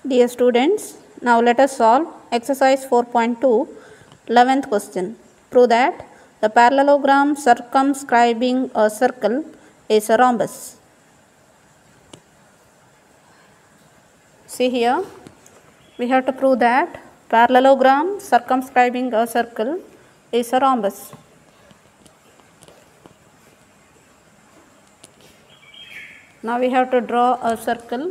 Dear students, now let us solve exercise 4.2, 11th question. Prove that the parallelogram circumscribing a circle is a rhombus. See here, we have to prove that parallelogram circumscribing a circle is a rhombus. Now we have to draw a circle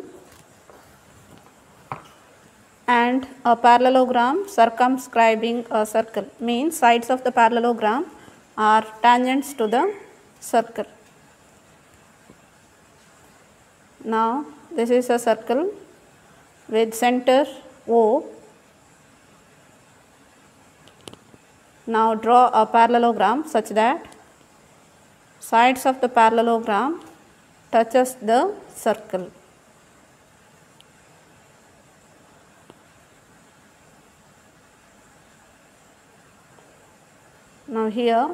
and a parallelogram circumscribing a circle, means sides of the parallelogram are tangents to the circle. Now this is a circle with center O. Now draw a parallelogram such that sides of the parallelogram touches the circle. Now here,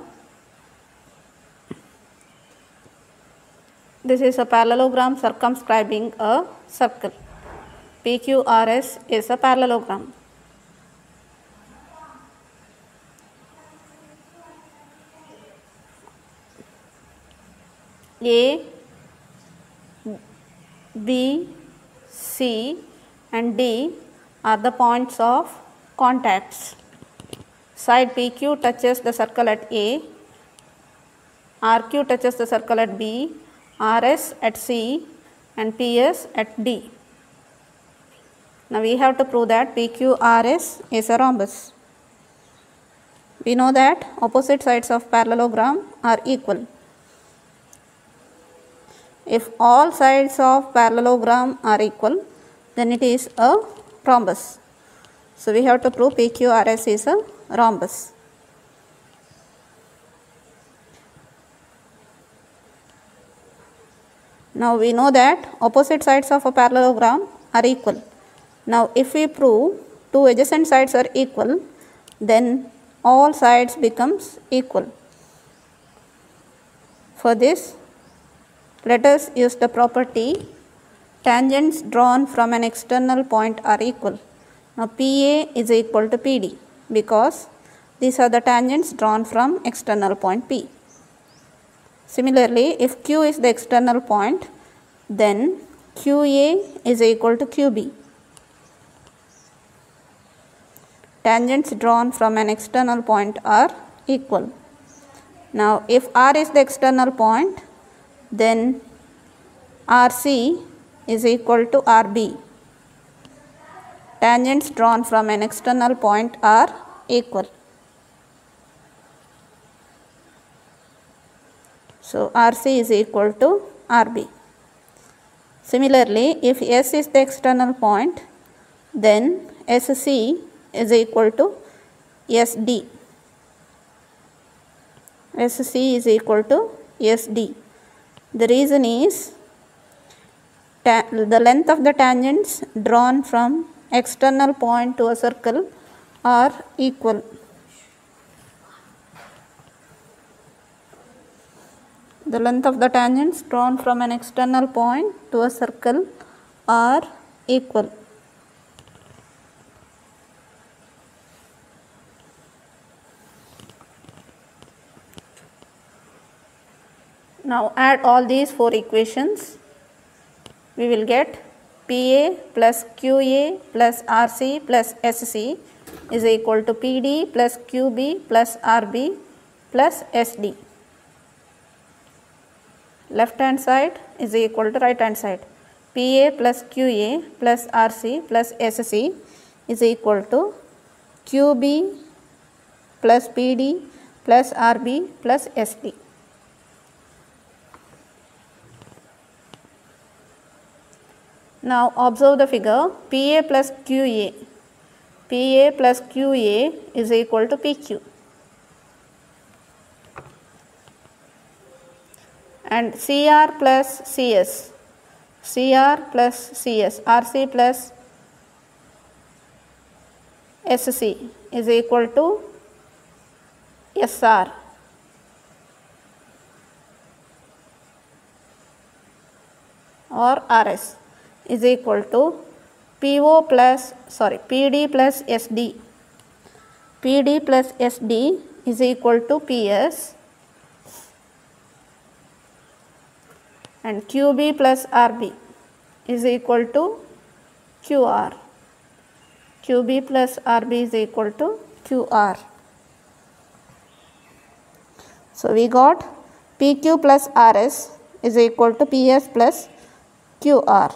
this is a parallelogram circumscribing a circle. PQRS is a parallelogram. A, B, C and D are the points of contacts. Side PQ touches the circle at A, RQ touches the circle at B, RS at C and PS at D. Now we have to prove that PQRS is a rhombus. We know that opposite sides of parallelogram are equal. If all sides of parallelogram are equal, then it is a rhombus. So we have to prove PQRS is a rhombus. Now we know that opposite sides of a parallelogram are equal. Now if we prove two adjacent sides are equal, then all sides becomes equal. For this, let us use the property tangents drawn from an external point are equal. Now PA is equal to PD because these are the tangents drawn from external point P. Similarly, if Q is the external point, then QA is equal to QB. Tangents drawn from an external point are equal. Now if R is the external point, then RC is equal to RB. Tangents drawn from an external point are equal. So RC is equal to RB. Similarly, if S is the external point, then SC is equal to SD. SC is equal to SD. The reason is the length of the tangents drawn from external point to a circle are equal. The length of the tangents drawn from an external point to a circle are equal. Now add all these four equations. We will get PA plus QA plus RC plus SC is equal to PD plus QB plus RB plus SD. Left hand side is equal to right hand side. PA plus QA plus RC plus SC is equal to QB plus PD plus RB plus SD. Now observe the figure. PA plus QA. PA plus QA is equal to PQ. And CR plus CS. CR plus CS. RC plus SC is equal to SR. Or RS is equal to PD plus SD. PD plus SD is equal to PS and QB plus RB is equal to QR. QB plus RB is equal to QR. So we got PQ plus RS is equal to PS plus QR.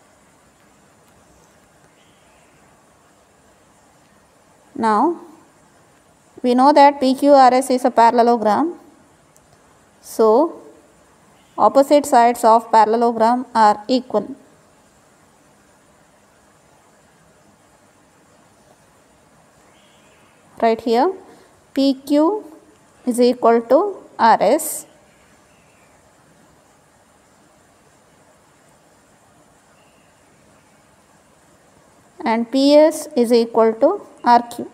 Now we know that PQRS is a parallelogram. So opposite sides of parallelogram are equal. Right here, PQ is equal to RS and PS is equal to RQ.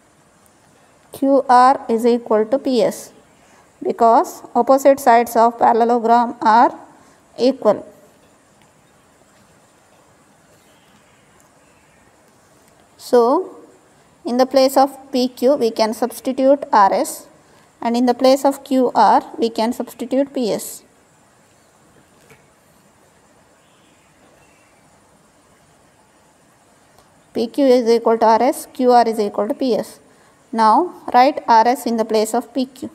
QR is equal to PS because opposite sides of parallelogram are equal. So in the place of PQ we can substitute RS and in the place of QR we can substitute PS. PQ is equal to RS, QR is equal to PS. Now write RS in the place of PQ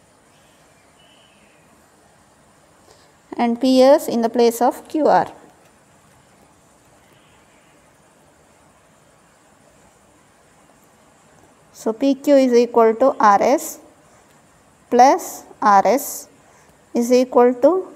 and PS in the place of QR. So PQ is equal to RS plus RS is equal to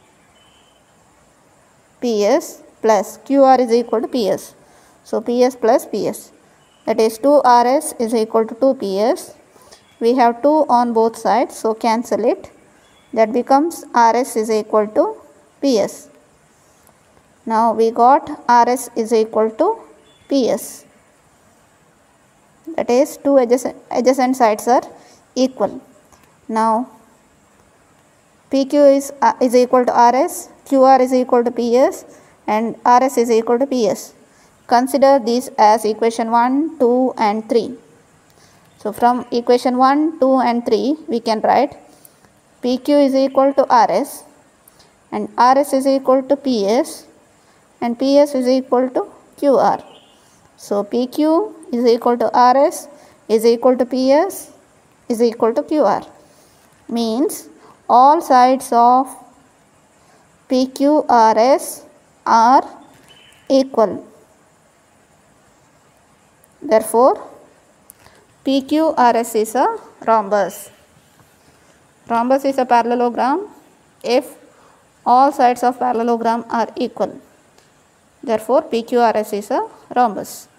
PS plus QR is equal to PS. So PS plus PS, that is 2RS is equal to 2PS. We have 2 on both sides, so cancel it. That becomes RS is equal to PS. Now we got RS is equal to PS. That is 2 adjacent sides are equal. Now PQ is equal to RS, QR is equal to PS and RS is equal to PS. Consider these as equation 1, 2 and 3. So from equation 1, 2 and 3 we can write PQ is equal to RS and RS is equal to PS and PS is equal to QR. So PQ is equal to RS is equal to PS is equal to QR. Means all sides of PQRS are equal. Therefore, PQRS is a rhombus. Rhombus is a parallelogram if all sides of parallelogram are equal. Therefore, PQRS is a rhombus.